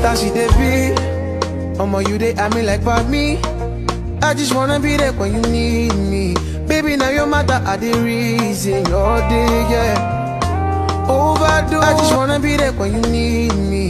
as she dey be. Omo, you dey at me like for me. I just wanna be there when you need me. Baby, now your matter are the reason all day, yeah. Overdose. I just wanna be there when you need me.